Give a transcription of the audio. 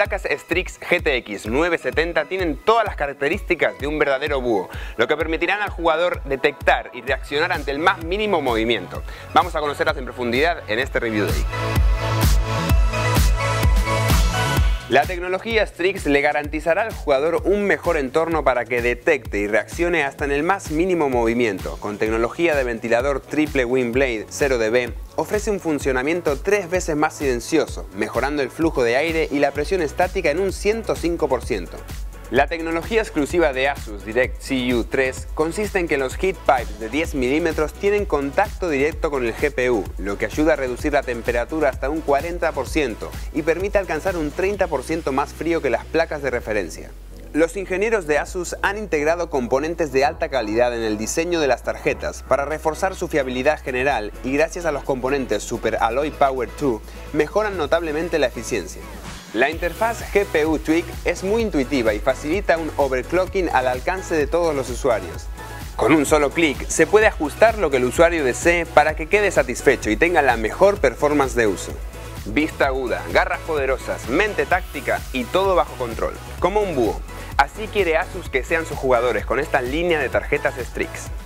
placas Strix GTX 970 tienen todas las características de un verdadero búho, lo que permitirán al jugador detectar y reaccionar ante el más mínimo movimiento. Vamos a conocerlas en profundidad en este Review Day. La tecnología Strix le garantizará al jugador un mejor entorno para que detecte y reaccione hasta en el más mínimo movimiento. Con tecnología de ventilador triple Windblade 0dB, ofrece un funcionamiento 3 veces más silencioso, mejorando el flujo de aire y la presión estática en un 105%. La tecnología exclusiva de Asus DirectCU 3 consiste en que los heat pipes de 10 mm tienen contacto directo con el GPU, lo que ayuda a reducir la temperatura hasta un 40% y permite alcanzar un 30% más frío que las placas de referencia. Los ingenieros de Asus han integrado componentes de alta calidad en el diseño de las tarjetas para reforzar su fiabilidad general y gracias a los componentes Super Alloy Power 2 mejoran notablemente la eficiencia. La interfaz GPU Tweak es muy intuitiva y facilita un overclocking al alcance de todos los usuarios. Con un solo clic se puede ajustar lo que el usuario desee para que quede satisfecho y tenga la mejor performance de uso. Vista aguda, garras poderosas, mente táctica y todo bajo control, como un búho. Así quiere Asus que sean sus jugadores con esta línea de tarjetas Strix.